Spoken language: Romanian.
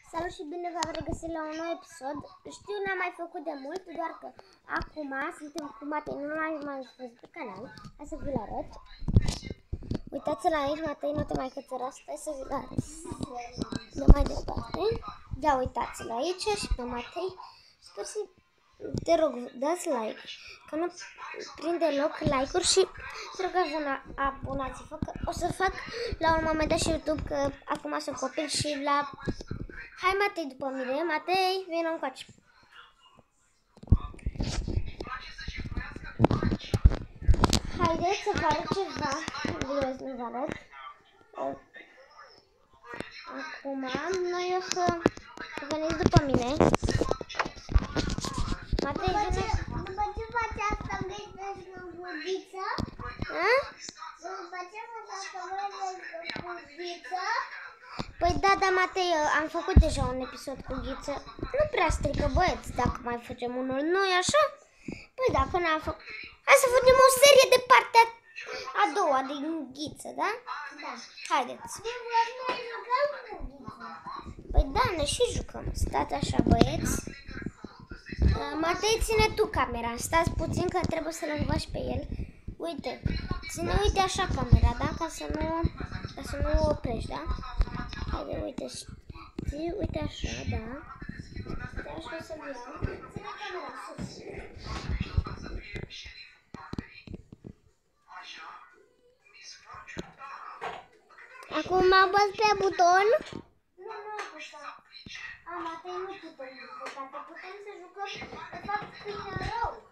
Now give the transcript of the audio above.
Salut și bine v-am regăsit la un nou episod. Știu, n-am mai făcut de mult, doar că acum suntem cu Matei, nu l-am mai spus pe canal. Hai să vi-l arăt. Uitați-l aici, Matei, nu te mai cățăra, stai să vi-l arăt. De mai departe. Ia uitați-l aici și pe Matei. Sper să, te rog, dați like, că nu prinde loc like-uri și te rog, abonați-vă, că o să fac la un moment dat și YouTube, că acum sunt copil și la... Hai, Matei, după mine. Matei, vină încoace. Haideți să vă arăt ceva. Nu vă arăt. Acum, noi o să veniți după mine. Matei, vine. După ce faci asta, vrei să faci o buziță? După ce faci asta, vrei să faci o buziță? Păi da, Matei, am făcut deja un episod cu Ghiță. Nu prea strică, băieți, dacă mai facem unul. Nu-i așa? Păi dacă n-am făcut... Hai să facem o serie de partea a doua din Ghiță, da? Da. Haideți. Noi jucăm cu Ghiță. Păi da, ne și jucăm. Stați așa, băieți. Matei, ține tu camera. Stați puțin că trebuie să-l învași pe el. Uite, ține, uite așa camera, da? Ca să nu o oprești, da? Haide, uite, uite așa, da? Uite așa să-l iau. Ține camera sus. Acum apăs pe buton. Nu apăsa. Matei, nu putem juca, putem să jucăm, de fapt, câine rău.